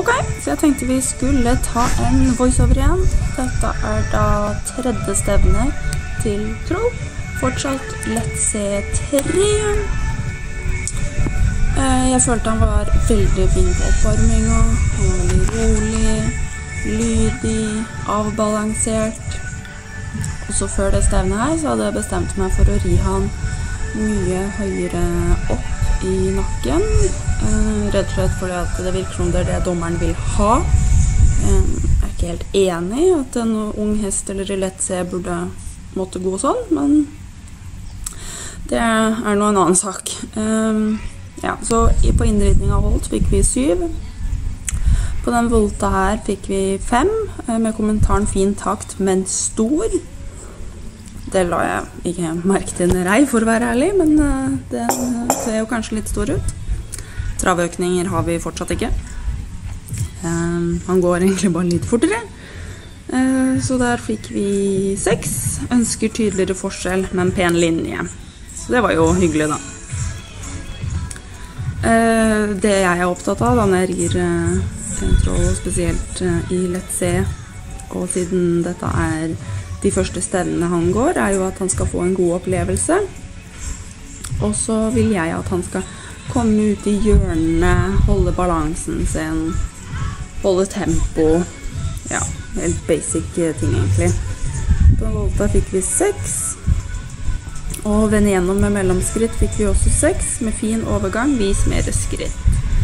Ok, så jeg tenkte vi skulle ta en voiceover igjen. Dette da tredje stevne til Troll. Fortsatt Let's C3. Jeg følte han var veldig fin på oppvarmingen. Han var veldig rolig, lydig, avbalansert. Og så før det stevnet her så hadde jeg bestemt meg for å ri han mye høyere opp i nakken, rett og slett fordi at det virker som det er det dommeren vil ha. Jeg er ikke helt enig i at en ung hest eller i Let's C burde måtte gå sånn, men det er nå en annen sak. Ja, så på innridning av Holt fikk vi 7. På den volta her fikk vi 5, med kommentaren fin takt, men stor. Det la jeg ikke merke til en rei, for å være ærlig, men det ser jo kanskje litt stor ut. Travøkninger har vi fortsatt ikke. Han går egentlig bare litt fortere. Så der fikk vi 6. Ønsker tydeligere forskjell, men pen linje. Så det var jo hyggelig da. Det jeg er opptatt av da når jeg rir Troll, spesielt i Let's C, og siden dette er de første stevnene han går, er jo at han skal få en god opplevelse. Og så vil jeg at han skal komme ut i hjørnene, holde balansen sin, holde tempo. Ja, helt basic ting egentlig. På volta fikk vi 6. Og vende gjennom med mellomskritt fikk vi også 6, med fin overgang, vis mer skritt.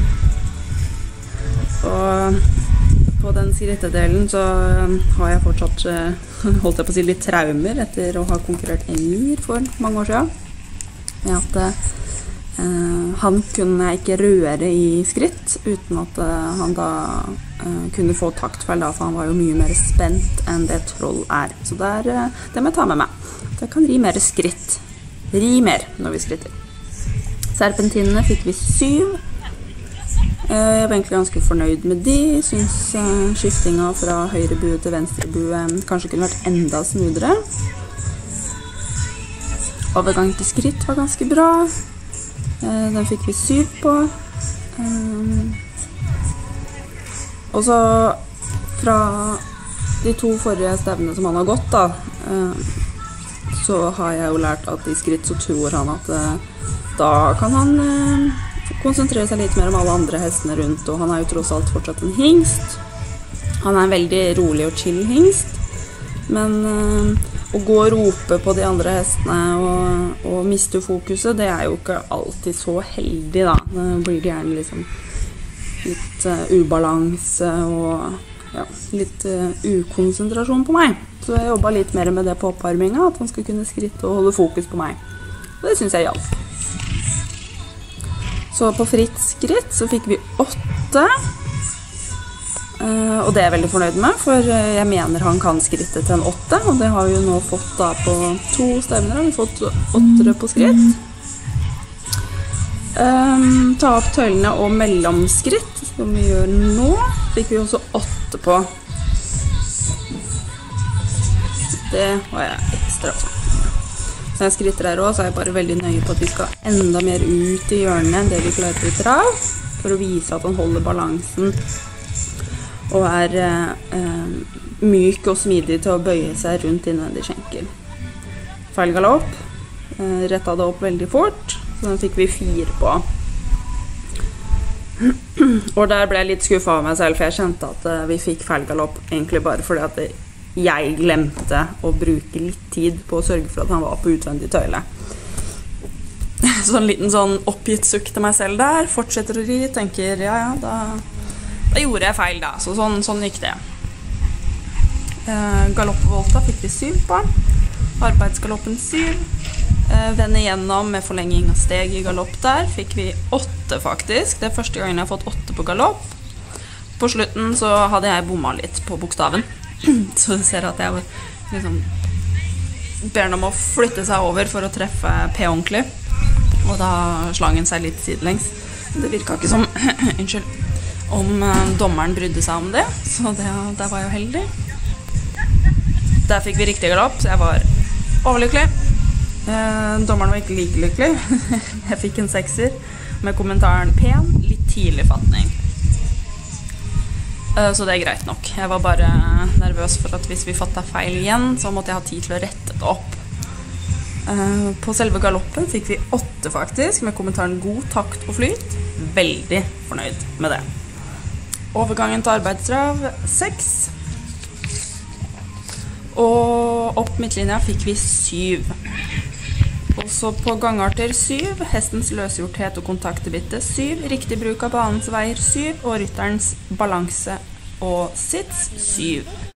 Og på den skrittedelen så har jeg fortsatt, holdt jeg på å si, litt traumer etter å ha konkurrert Emir for mange år siden. Med at han kunne ikke røre i skritt uten at han da kunne få taktfeil da, for han var jo mye mer spent enn det Troll er. Så det må jeg ta med meg. Jeg kan ri mer skritt. Ri mer når vi skritter. Serpentinene fikk vi 7. Jeg var egentlig ganske fornøyd med de. Synes skiftinga fra høyre bue til venstre bue kanskje kunne vært enda smoothere. Overgang til skritt var ganske bra. Den fikk vi 7 på. Og så fra de 2 forrige stevnene som han har gått da, så har jeg jo lært at i skritt så tror han at da kan han konsentrere seg litt mer om alle andre hestene rundt, og han er jo tross alt fortsatt en hingst. Han er en veldig rolig og chill hingst, men å gå og rope på de andre hestene og miste fokuset, det er jo ikke alltid så heldig da. Det blir gjerne liksom litt ubalanse og ja, litt ukonsentrasjon på meg. Så jeg jobbet litt mer med det på oppvarmingen, at han skulle kunne skritte og holde fokus på meg. Og det synes jeg hjalp. Så på fritt skritt så fikk vi 8, og det er jeg veldig fornøyd med, for jeg mener han kan skritte til en 8, og det har vi jo nå fått da på 2 stevner, har vi fått 8 på skritt. Ta opp tøylene og mellomskritt, som vi gjør nå, fikk vi også 8 på. Det var jeg ekstra også. Når jeg skritter her også, så er jeg bare veldig nøye på at vi skal enda mer ut i hjørnet enn det vi klarer i trav, for å vise at han holder balansen og er myk og smidig til å bøye seg rundt innvendig skjenkel. Feil galopp, rettet det opp veldig fort, så den fikk vi 4 på. Og der ble jeg litt skuffet av meg selv, for jeg kjente at vi fikk feil galopp egentlig bare fordi at jeg glemte å bruke litt tid på å sørge for at han var på utvendig tøyle. Så en liten sånn oppgitt sukk til meg selv der, fortsetter å ri, tenker ja, da gjorde jeg feil da, så sånn gikk det. Galoppvolta fikk vi 7 på, arbeidsgaloppen 7, vende gjennom med forlenging av steg i galopp der, fikk vi 8 faktisk, det er første gangen jeg har fått 8 på galopp. På slutten så hadde jeg bommet litt på bokstaven. Så du ser at jeg liksom ber han om å flytte seg over for å treffe P ordentlig, og da slang han seg litt sidelengs. Det virket ikke som om dommeren brydde seg om det, så der var jeg jo heldig. Der fikk vi riktig galopp, så jeg var overlykkelig. Dommeren var ikke like lykkelig. Jeg fikk en 6-er med kommentaren pen, litt tidlig fatning. Så det greit nok. Jeg var bare nervøs for at hvis vi fattet feil igjen, så måtte jeg ha tid til å rette det opp. På selve galoppen fikk vi 8 faktisk, med kommentaren god takt og flyt. Veldig fornøyd med det. Overgangen til arbeidstrav 6. Og opp midtlinja fikk vi 7. Også på gangarter 7, hestens løsgjorthet og kontaktebytte 7, riktig bruk av banens veier 7, og rytterens balanse og sits 7.